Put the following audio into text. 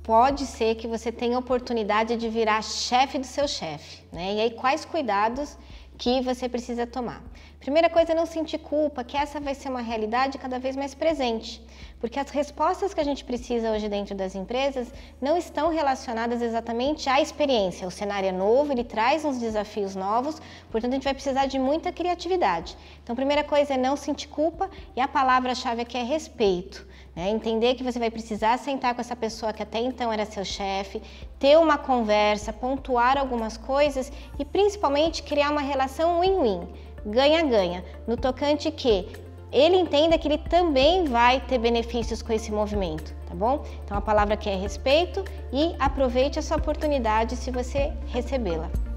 pode ser que você tenha oportunidade de virar chefe do seu chefe, né? E aí, quais cuidados que você precisa tomar? Primeira coisa é não sentir culpa, que essa vai ser uma realidade cada vez mais presente, porque as respostas que a gente precisa hoje dentro das empresas não estão relacionadas exatamente à experiência. O cenário é novo, ele traz uns desafios novos, portanto a gente vai precisar de muita criatividade. Então, primeira coisa é não sentir culpa, e a palavra-chave aqui é respeito. Entender que você vai precisar sentar com essa pessoa que até então era seu chefe, ter uma conversa, pontuar algumas coisas e principalmente criar uma relação win-win, ganha-ganha, no tocante que ele entenda que ele também vai ter benefícios com esse movimento, tá bom? Então a palavra aqui é respeito e aproveite essa oportunidade se você recebê-la.